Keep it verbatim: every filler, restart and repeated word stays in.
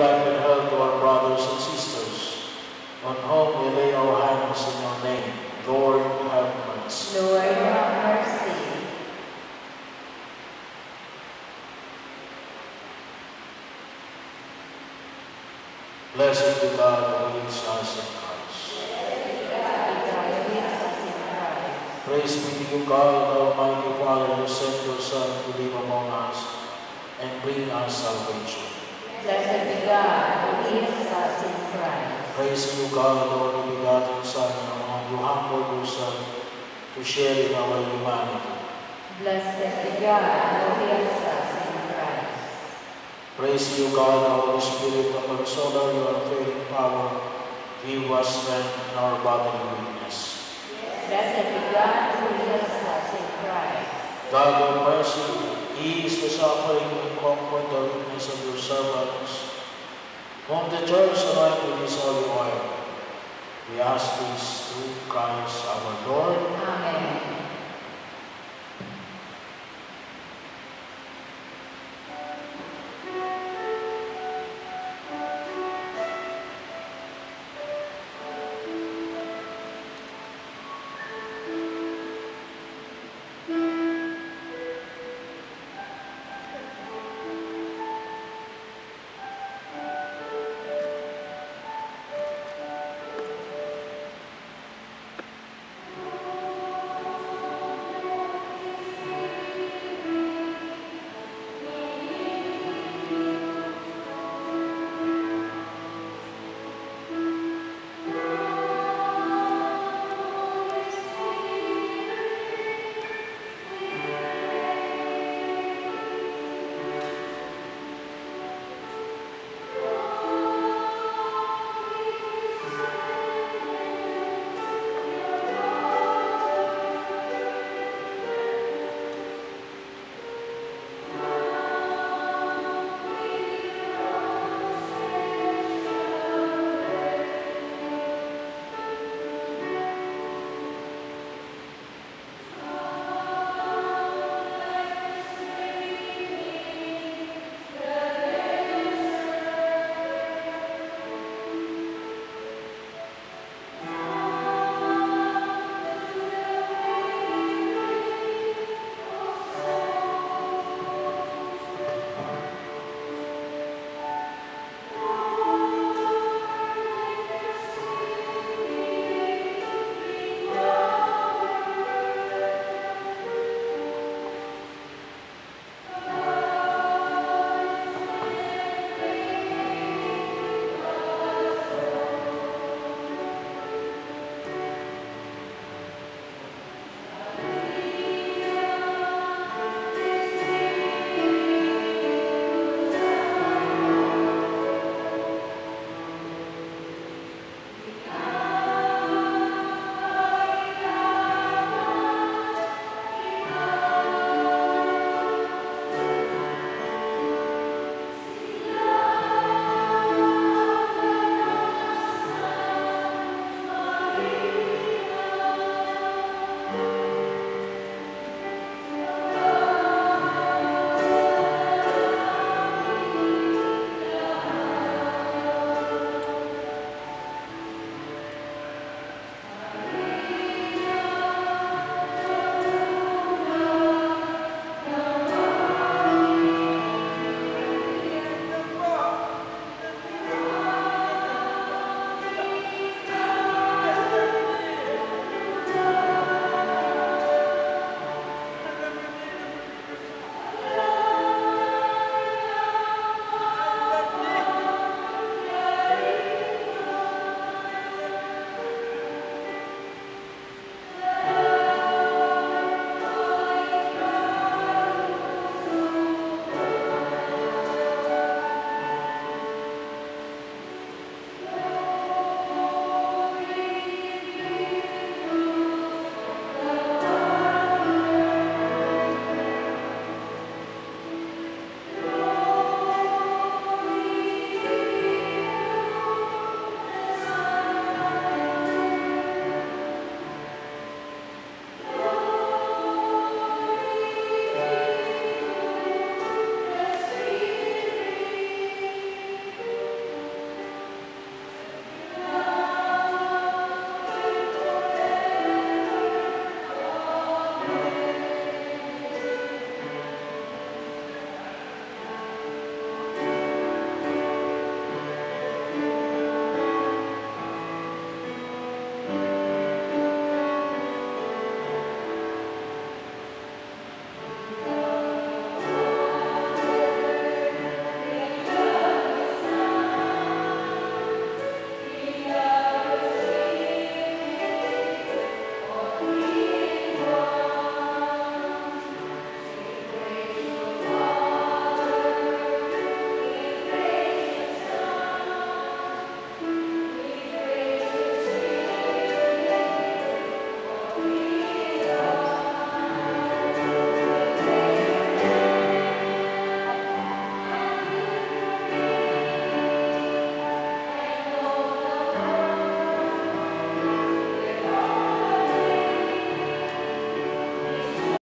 life and health to our brothers and sisters, on whom we lay our hands in your name. Lord, have mercy. Lord, have mercy. Blessed be God who leads us in Christ. Praise be to you, God, Almighty Father, who sent your Son to live among us and bring us salvation. Blessed be God who leads us in Christ. Praise you, God, Lord, who begotten Son, and you humbled yourself to share in our humanity. Blessed be God who leads us in Christ. Praise you, God, the Holy Spirit, the consoler, your unfailing power, give us strength in our bodily weakness. Blessed be God who leads us in Christ. God of mercy, ease the suffering and comfort the weakness of your servants, whom the church anoint with his holy oil. We ask this through Christ our Lord. Amen.